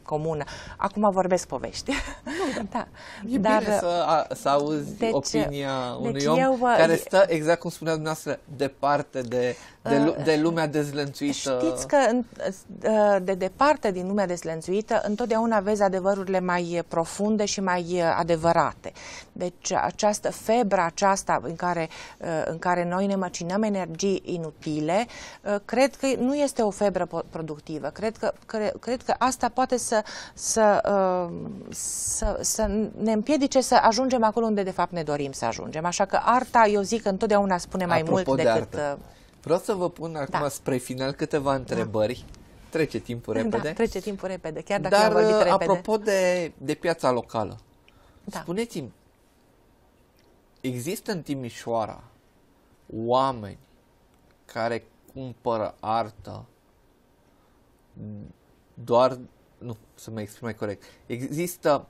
comună. Acum vorbesc povești. Nu, da. E Dar, bine să, a, să auzi deci, opinia unui deci om eu, care stă, exact cum spunea dumneavoastră, departe de, de, uh, de lumea dezlănțuită. Știți că de departe din lumea dezlănțuită întotdeauna vezi adevărurile mai profunde și mai adevărate. Deci această febră aceasta în care, în care noi ne măcinăm energii inutile, cred că nu este o febră productivă. Cred că, cred, cred că asta poate să, să, să, să ne împiedice să ajungem acolo unde de fapt ne dorim să ajungem. Așa că arta, eu zic că întotdeauna spune mai Apropo mult de decât... Artă. Vreau să vă pun acum da. spre final câteva întrebări. Da. Trece timpul repede. Da, trece timpul repede, chiar dacă Dar am vorbit repede. apropo de, de piața locală, da. spuneți-mi, există în Timișoara oameni care cumpără artă doar, nu, să mă exprim mai corect, există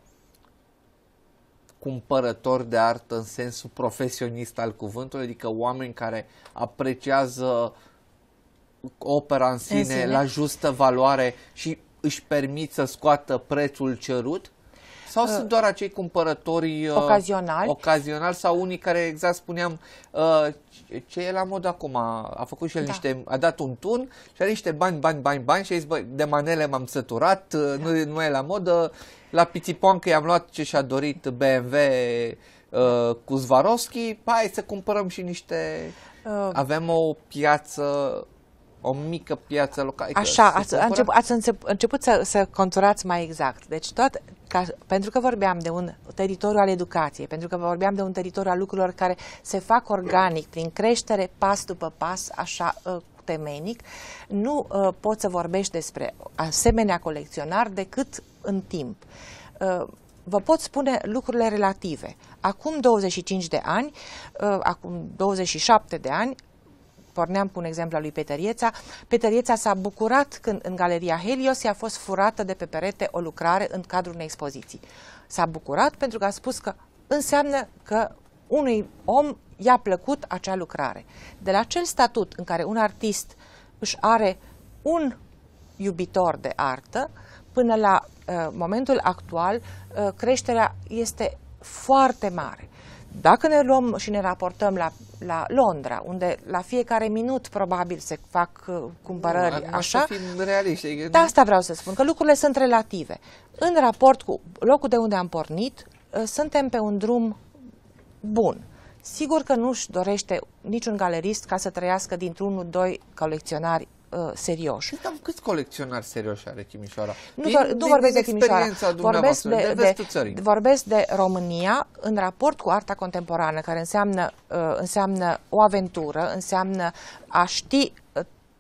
cumpărători de artă în sensul profesionist al cuvântului, adică oameni care apreciază opera în sine, în sine la justă valoare și își permit să scoată prețul cerut? Sau uh, sunt doar acei cumpărători uh, ocazionali. ocazionali sau unii care, exact spuneam, uh, ce e la mod acum? A făcut și el da. niște, a dat un tun și are niște bani, bani, bani, bani și a zis, băi, de manele m-am săturat, uh, nu, nu e la modă. La Pitipoancă i-am luat ce și-a dorit B M W uh, cu Swarovski, hai să cumpărăm și niște... Uh, Avem o piață... o mică piață locală. Așa, ați, încep, ați încep, început să, să conturați mai exact. Deci tot, ca, pentru că vorbeam de un teritoriu al educației, pentru că vorbeam de un teritoriu al lucrurilor care se fac organic, prin creștere, pas după pas, așa temeinic, nu uh, poți să vorbești despre asemenea colecționari decât în timp. Uh, Vă pot spune lucrurile relative. Acum douăzeci și cinci de ani, uh, acum douăzeci și șapte de ani, porneam cu un exemplu al lui Peter Ieța. Peter Ieța s-a bucurat când în Galeria Helios i-a fost furată de pe perete o lucrare în cadrul unei expoziții. S-a bucurat pentru că a spus că înseamnă că unui om i-a plăcut acea lucrare. De la acel statut în care un artist își are un iubitor de artă, până la uh, momentul actual, uh, creșterea este foarte mare. Dacă ne luăm și ne raportăm la, la Londra, unde la fiecare minut probabil se fac uh, cumpărări nu, așa, să fim realiști. De asta vreau să spun, că lucrurile sunt relative. În raport cu locul de unde am pornit, uh, suntem pe un drum bun. Sigur că nu-și dorește niciun galerist ca să trăiască dintr-unul, doi colecționari uh, serioși. Dar câți colecționari serioși are Timișoara? Nu, din, nu din vorbesc de Timișoara, vorbesc de, de, de, de, vorbesc de România în raport cu arta contemporană, care înseamnă, uh, înseamnă o aventură, înseamnă a ști uh,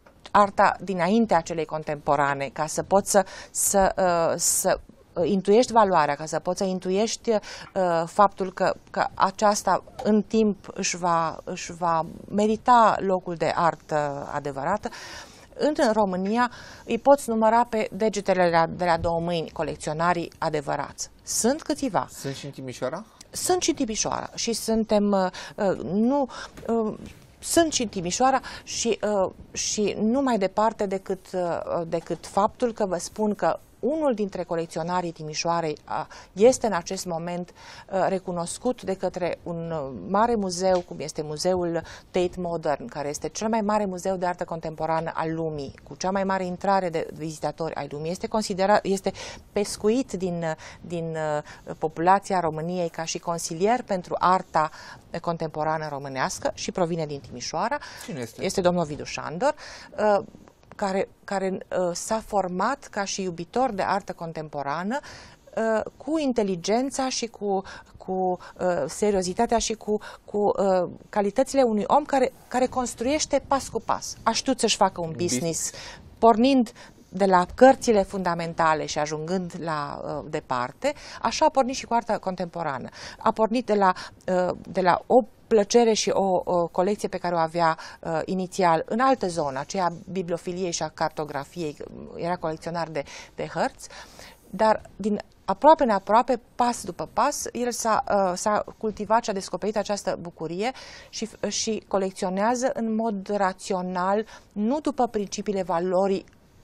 arta dinaintea celei contemporane, ca să poți să, să, uh, să intuiești valoarea, ca să poți să intuiești uh, faptul că, că aceasta în timp își va, își va merita locul de artă adevărată. În România îi poți număra pe degetele de la, de la două mâini colecționarii adevărați. Sunt câțiva. Sunt și în Timișoara? Sunt și în Timișoara și suntem, uh, nu... Uh, Sunt și în Timișoara și, uh, și nu mai departe decât, uh, decât faptul că vă spun că unul dintre colecționarii Timișoarei uh, este în acest moment uh, recunoscut de către un uh, mare muzeu, cum este Muzeul Tate Modern, care este cel mai mare muzeu de artă contemporană al lumii, cu cea mai mare intrare de vizitatori ai lumii. Este considerat, este pescuit din, din uh, populația României ca și consilier pentru arta contemporană românească și provine din Timișoara. Cine este? Este domnul Ovidiu Șandor, uh, care, care uh, s-a format ca și iubitor de artă contemporană, uh, cu inteligența și cu, cu uh, seriozitatea și cu, cu uh, calitățile unui om care, care construiește pas cu pas. A știut să-și facă un business, business, pornind de la cărțile fundamentale și ajungând la uh, departe, așa a pornit și cu arta contemporană. A pornit de la, uh, de la o plăcere și o, o colecție pe care o avea uh, inițial în altă zonă, aceea bibliofiliei și a cartografiei, era colecționar de, de hărți, dar din aproape în aproape, pas după pas, el s-a, uh, s-a cultivat și a descoperit această bucurie și, și colecționează în mod rațional, nu după principiile valorii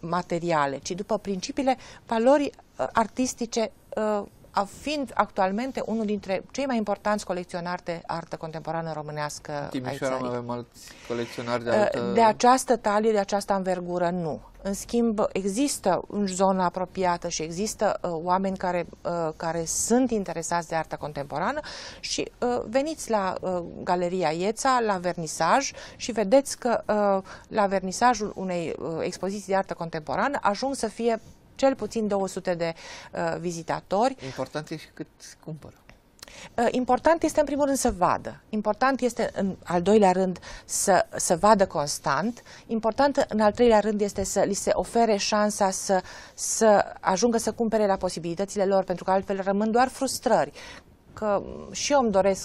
materiale, ci după principiile valorii uh, artistice, uh, fiind actualmente unul dintre cei mai importanți colecționari de artă contemporană românească ai Timișoara țării. avem alți colecționari de altă... De această talie, de această învergură, nu. În schimb, există în zona apropiată și există uh, oameni care, uh, care sunt interesați de artă contemporană și uh, veniți la uh, Galeria Ieța, la vernisaj și vedeți că uh, la vernisajul unei uh, expoziții de artă contemporană ajung să fie cel puțin două sute de uh, vizitatori. Important e și cât cumpără. Uh, important este în primul rând să vadă. Important este în al doilea rând să, să vadă constant. Important în al treilea rând este să li se ofere șansa să, să ajungă să cumpere la posibilitățile lor, pentru că altfel rămân doar frustrări. Că și eu îmi doresc,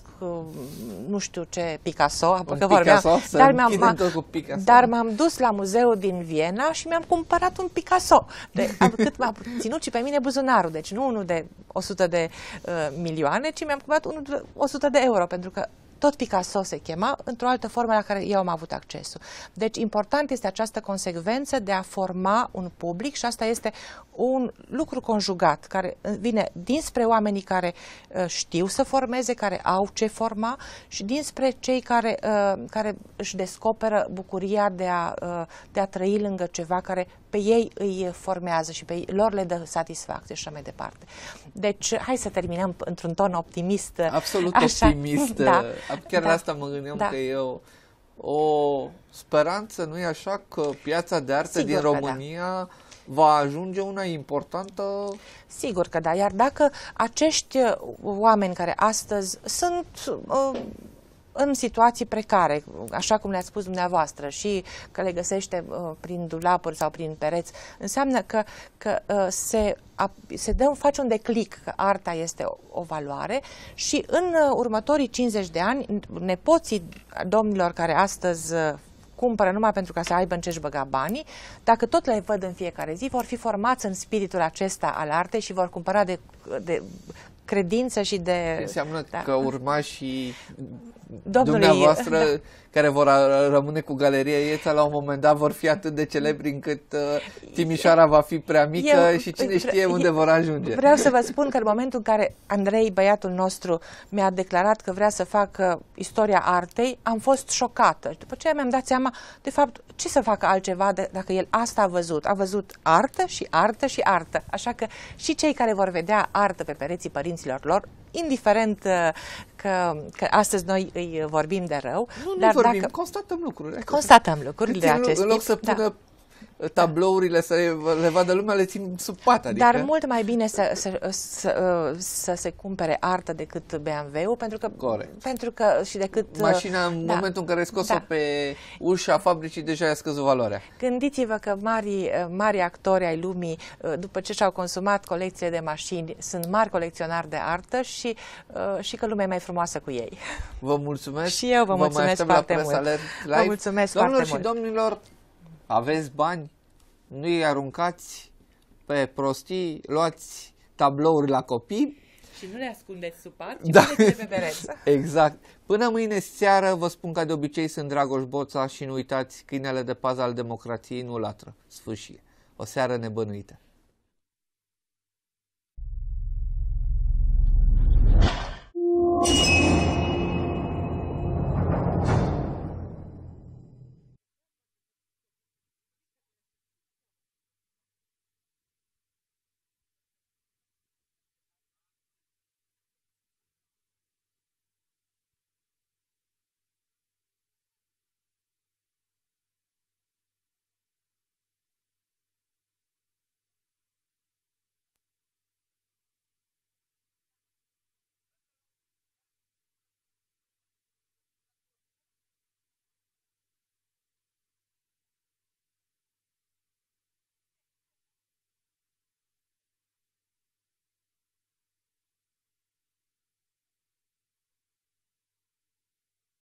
nu știu ce, Picasso, Un că Picasso, vorbeam, să dar m-am, tot cu Picasso. dar m-am dus la muzeul din Viena și mi-am cumpărat un Picasso. De, am, cât m-a ținut și pe mine buzunarul, deci nu unul de o sută de uh, milioane, ci mi-am cumpărat unul de o sută de euro, pentru că tot Picasso se chema, într-o altă formă la care eu am avut accesul. Deci important este această consecvență de a forma un public și asta este un lucru conjugat care vine dinspre oamenii care uh, știu să formeze, care au ce forma și dinspre cei care, uh, care își descoperă bucuria de a, uh, de a trăi lângă ceva care pe ei îi formează și pe ei, lor le dă satisfacție și așa mai departe. Deci, hai să terminăm într-un ton optimist. Absolut așa. optimist. Da. Chiar Da. la asta mă gândeam Da. că e o, o speranță, nu e așa, că piața de artă Sigur din că da. România va ajunge una importantă? Sigur că da, iar dacă acești oameni care astăzi sunt uh, în situații precare, așa cum le-ați spus dumneavoastră, și că le găsește uh, prin dulapuri sau prin pereți, înseamnă că, că uh, se, a, se dă, face un declic că arta este o, o valoare și în uh, următorii cincizeci de ani, nepoții domnilor care astăzi uh, cumpără numai pentru ca să aibă în ce-și băga banii, dacă tot le văd în fiecare zi, vor fi formați în spiritul acesta al artei și vor cumpăra de, de credință și de... Înseamnă da. că urmașii Domnului, dumneavoastră, da. care vor rămâne cu Galeria Ieța, la un moment dat vor fi atât de celebri încât uh, Timișoara va fi prea mică eu, și cine știe unde eu, vor ajunge. Vreau să vă spun că în momentul în care Andrei, băiatul nostru, mi-a declarat că vrea să facă istoria artei, am fost șocată. După aceea mi-am dat seama, de fapt, ce să facă altceva de, dacă el asta a văzut? A văzut artă și artă și artă. Așa că și cei care vor vedea artă pe pereții părinților lor, indiferent uh, că, că astăzi noi îi vorbim de rău, Nu, nu dar vorbim, dacă constatăm lucruri. constatăm lucruri de În acest loc tip, să pună da. tablourile să le vadă lumea, le țin sub pat. Adică... Dar mult mai bine să, să, să, să se cumpere artă decât B M W-ul, pentru că, Corect. pentru că și decât... Mașina, în da, momentul în care ai scos-o da. pe ușa fabricii, deja i-a scăzut valoarea. Gândiți-vă că mari, mari actori ai lumii, după ce și-au consumat colecțiile de mașini, sunt mari colecționari de artă și, și că lumea e mai frumoasă cu ei. Vă mulțumesc. Și eu vă mulțumesc foarte la mult. Live. Vă mulțumesc Doamnelor foarte și mult. domnilor, aveți bani, nu îi aruncați pe prostii, luați tablouri la copii. Și nu le ascundeți sub pat, Da. puneți-le pe pereți. Exact. Până mâine seară, vă spun ca de obicei, sunt Dragoș Boța și nu uitați, câinele de pază al democrației nu latră, sfâșie. O seară nebănuită. You